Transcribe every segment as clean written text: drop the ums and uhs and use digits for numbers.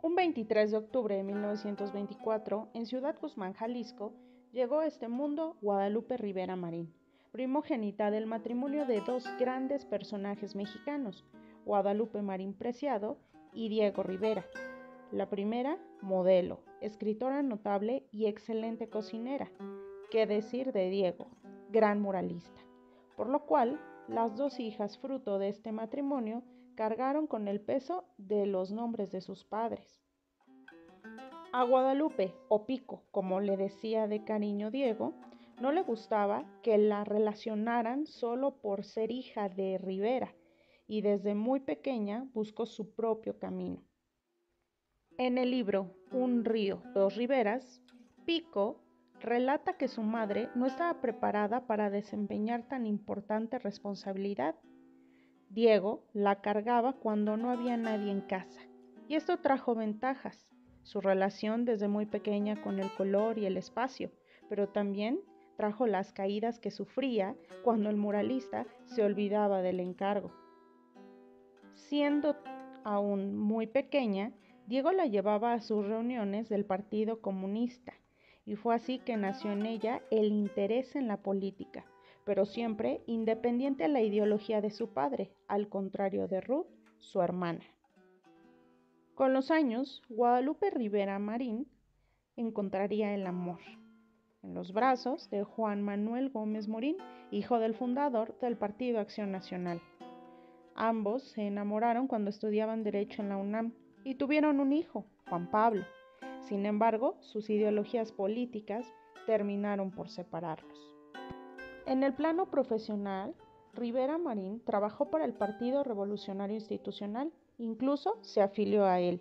Un 23 de octubre de 1924, en Ciudad Guzmán, Jalisco, llegó a este mundo Guadalupe Rivera Marín, primogénita del matrimonio de dos grandes personajes mexicanos, Guadalupe Marín Preciado y Diego Rivera. La primera, modelo, escritora notable y excelente cocinera. ¿Qué decir de Diego? Gran muralista. Por lo cual, las dos hijas fruto de este matrimonio cargaron con el peso de los nombres de sus padres. A Guadalupe, o Pico, como le decía de cariño Diego, no le gustaba que la relacionaran solo por ser hija de Rivera, y desde muy pequeña buscó su propio camino. En el libro Un río, dos riberas, Pico relata que su madre no estaba preparada para desempeñar tan importante responsabilidad. Diego la cargaba cuando no había nadie en casa, y esto trajo ventajas, su relación desde muy pequeña con el color y el espacio, pero también trajo las caídas que sufría cuando el muralista se olvidaba del encargo. Siendo aún muy pequeña, Diego la llevaba a sus reuniones del Partido Comunista, y fue así que nació en ella el interés en la política, pero siempre independiente a la ideología de su padre, al contrario de Ruth, su hermana. Con los años, Guadalupe Rivera Marín encontraría el amor en los brazos de Juan Manuel Gómez Morín, hijo del fundador del Partido Acción Nacional. Ambos se enamoraron cuando estudiaban Derecho en la UNAM y tuvieron un hijo, Juan Pablo. Sin embargo, sus ideologías políticas terminaron por separarlos. En el plano profesional, Rivera Marín trabajó para el Partido Revolucionario Institucional, incluso se afilió a él.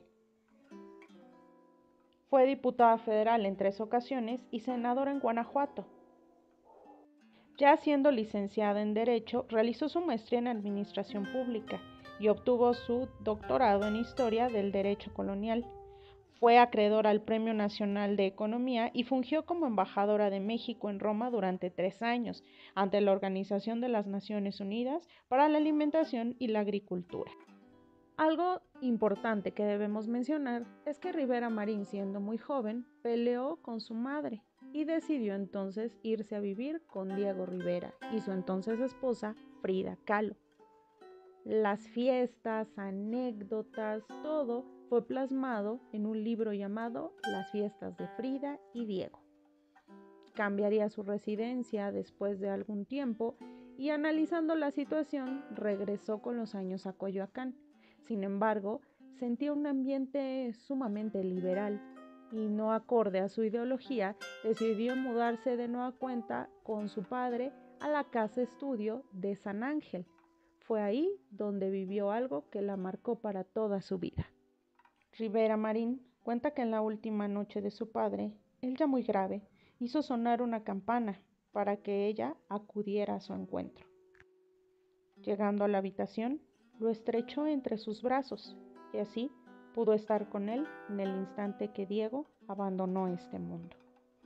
Fue diputada federal en 3 ocasiones y senadora en Guanajuato. Ya siendo licenciada en Derecho, realizó su maestría en Administración Pública y obtuvo su doctorado en Historia del Derecho Colonial. Fue acreedora al Premio Nacional de Economía y fungió como embajadora de México en Roma durante 3 años ante la Organización de las Naciones Unidas para la Alimentación y la Agricultura. Algo importante que debemos mencionar es que Rivera Marín, siendo muy joven, peleó con su madre y decidió entonces irse a vivir con Diego Rivera y su entonces esposa Frida Kahlo. Las fiestas, anécdotas, todo fue plasmado en un libro llamado Las fiestas de Frida y Diego. Cambiaría su residencia después de algún tiempo y analizando la situación regresó con los años a Coyoacán. Sin embargo, sentía un ambiente sumamente liberal y no acorde a su ideología, decidió mudarse de nueva cuenta con su padre a la casa estudio de San Ángel. Fue ahí donde vivió algo que la marcó para toda su vida. Rivera Marín cuenta que en la última noche de su padre, él ya muy grave, hizo sonar una campana para que ella acudiera a su encuentro. Llegando a la habitación, lo estrechó entre sus brazos y así pudo estar con él en el instante que Diego abandonó este mundo.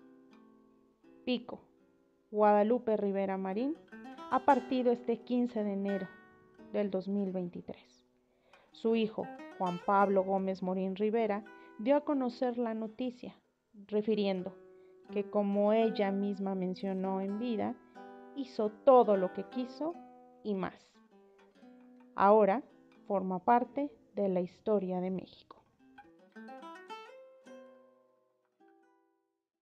Pico, Guadalupe Rivera Marín, ha partido este 15 de enero del 2023. Su hijo, Juan Pablo Gómez Morín Rivera, dio a conocer la noticia, refiriendo que, como ella misma mencionó en vida, hizo todo lo que quiso y más. Ahora forma parte de la historia de México.